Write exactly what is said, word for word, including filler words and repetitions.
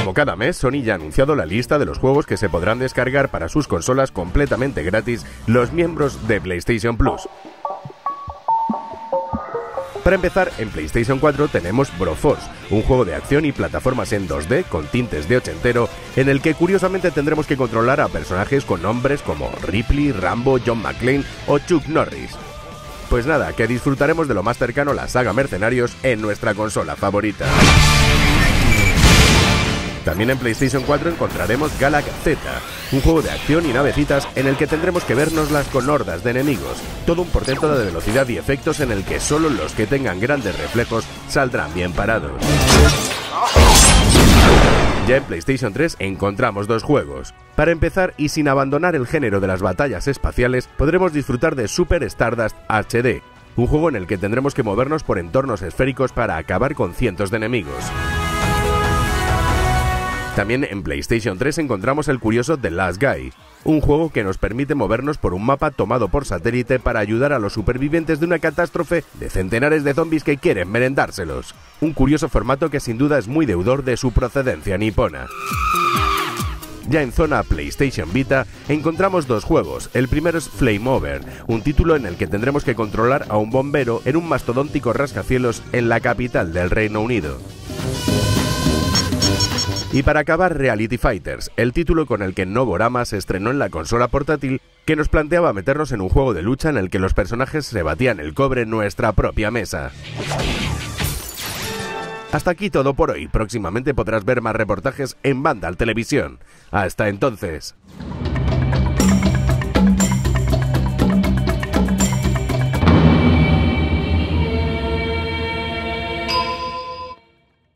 Como cada mes, Sony ya ha anunciado la lista de los juegos que se podrán descargar para sus consolas completamente gratis los miembros de PlayStation Plus. Para empezar, en PlayStation cuatro tenemos Broforce, un juego de acción y plataformas en dos D con tintes de ochentero, en el que curiosamente tendremos que controlar a personajes con nombres como Ripley, Rambo, John McClane o Chuck Norris. Pues nada, que disfrutaremos de lo más cercano a la saga Mercenarios en nuestra consola favorita. También en PlayStation cuatro encontraremos Galaga Z, un juego de acción y navecitas en el que tendremos que vernoslas con hordas de enemigos, todo un portento de velocidad y efectos en el que solo los que tengan grandes reflejos saldrán bien parados. Ya en PlayStation tres encontramos dos juegos. Para empezar, y sin abandonar el género de las batallas espaciales, podremos disfrutar de Super Stardust H D, un juego en el que tendremos que movernos por entornos esféricos para acabar con cientos de enemigos. También en PlayStation tres encontramos el curioso The Last Guy, un juego que nos permite movernos por un mapa tomado por satélite para ayudar a los supervivientes de una catástrofe de centenares de zombies que quieren merendárselos. Un curioso formato que sin duda es muy deudor de su procedencia nipona. Ya en zona PlayStation Vita encontramos dos juegos. El primero es Flame Over, un título en el que tendremos que controlar a un bombero en un mastodóntico rascacielos en la capital del Reino Unido. Y para acabar, Reality Fighters, el título con el que Novorama se estrenó en la consola portátil, que nos planteaba meternos en un juego de lucha en el que los personajes se batían el cobre en nuestra propia mesa. Hasta aquí todo por hoy. Próximamente podrás ver más reportajes en Vandal Televisión. Hasta entonces.